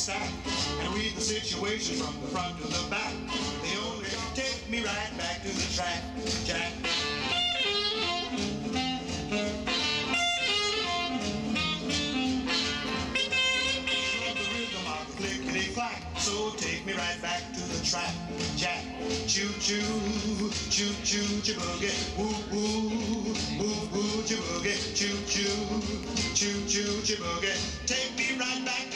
sack and read the situation from the front to the back. They only gonna take me right back to the track, Jack. So take me right back to the track, Jack. Choo choo, choo choo, chiboogie, woo woo, woo woo, chiboogie, choo choo, choo choo, chiboogie. Take me right back